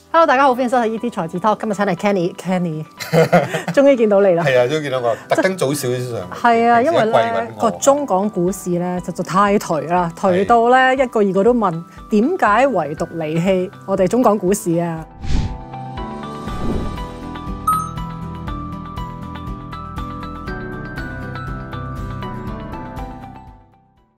Hello， 大家好，歡迎收睇 ET 財智 Talk。今日請嚟 Kenny， 終於見到你啦。 係啊，終於見到我，特登早少少上。 係啊，因為咧個中港股市咧實在太頹啦，頹到咧一個二個都問點解唯獨離棄我哋中港股市啊？